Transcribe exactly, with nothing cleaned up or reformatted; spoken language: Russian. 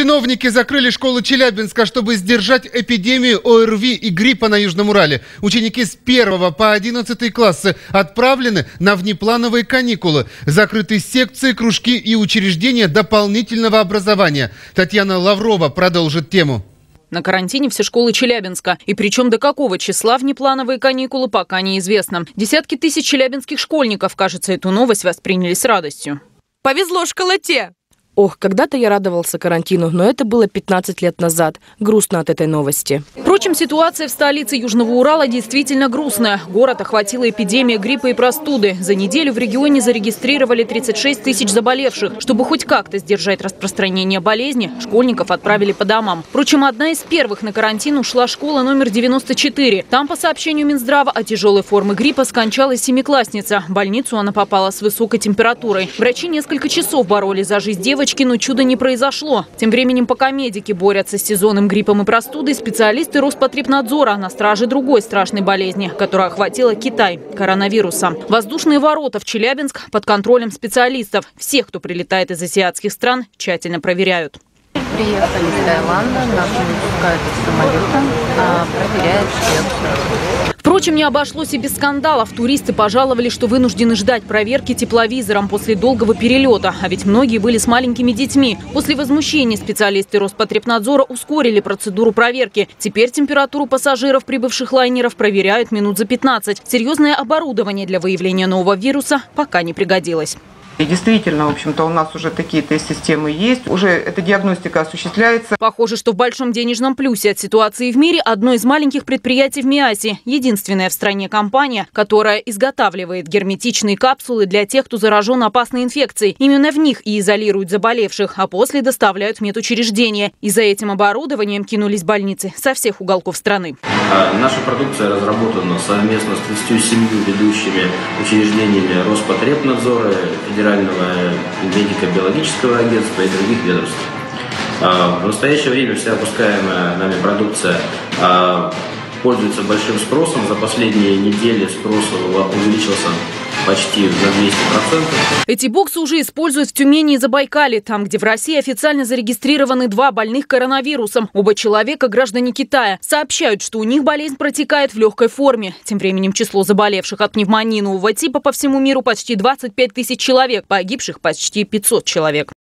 Чиновники закрыли школы Челябинска, чтобы сдержать эпидемию ОРВИ и гриппа на Южном Урале. Ученики с первого по одиннадцатый классы отправлены на внеплановые каникулы. Закрыты секции, кружки и учреждения дополнительного образования. Татьяна Лаврова продолжит тему. На карантине все школы Челябинска. И причем до какого числа внеплановые каникулы пока неизвестно. Десятки тысяч челябинских школьников, кажется, эту новость восприняли с радостью. Повезло школоте! Ох, когда-то я радовался карантину, но это было пятнадцать лет назад. Грустно от этой новости. Впрочем, ситуация в столице Южного Урала действительно грустная. Город охватила эпидемия гриппа и простуды. За неделю в регионе зарегистрировали тридцать шесть тысяч заболевших. Чтобы хоть как-то сдержать распространение болезни, школьников отправили по домам. Впрочем, одна из первых на карантин ушла школа номер девяносто четыре. Там, по сообщению Минздрава, от тяжелой формы гриппа скончалась семиклассница. В больницу она попала с высокой температурой. Врачи несколько часов боролись за жизнь девочки, но чуда не произошло. Тем временем, пока медики борются с сезонным гриппом и простудой, специалисты Роспотребнадзора на страже другой страшной болезни, которая охватила Китай – коронавируса. Воздушные ворота в Челябинск под контролем специалистов. Всех, кто прилетает из азиатских стран, тщательно проверяют. Приехали из Таиланда, нас не пускают из самолета, а проверяют всех. Впрочем, не обошлось и без скандалов. Туристы пожаловали, что вынуждены ждать проверки тепловизором после долгого перелета. А ведь многие были с маленькими детьми. После возмущения специалисты Роспотребнадзора ускорили процедуру проверки. Теперь температуру пассажиров прибывших лайнеров проверяют минут за пятнадцать. Серьезное оборудование для выявления нового вируса пока не пригодилось. И действительно, в общем-то, у нас уже такие тест-системы есть, уже эта диагностика осуществляется. Похоже, что в большом денежном плюсе от ситуации в мире одно из маленьких предприятий в Миасе. Единственная в стране компания, которая изготавливает герметичные капсулы для тех, кто заражен опасной инфекцией. Именно в них и изолируют заболевших, а после доставляют в медучреждения. И за этим оборудованием кинулись больницы со всех уголков страны. Наша продукция разработана совместно с тридцатью семью ведущими учреждениями Роспотребнадзора, Федерального медико-биологического агентства и других ведомств. В настоящее время вся выпускаемая нами продукция пользуется большим спросом. За последние недели спрос увеличился почти на двести процентов. Эти боксы уже используют в Тюмени и Забайкале, там, где в России официально зарегистрированы два больных коронавирусом. Оба человека – граждане Китая. Сообщают, что у них болезнь протекает в легкой форме. Тем временем число заболевших от пневмонии нового типа по всему миру почти двадцать пять тысяч человек, погибших почти пятьсот человек.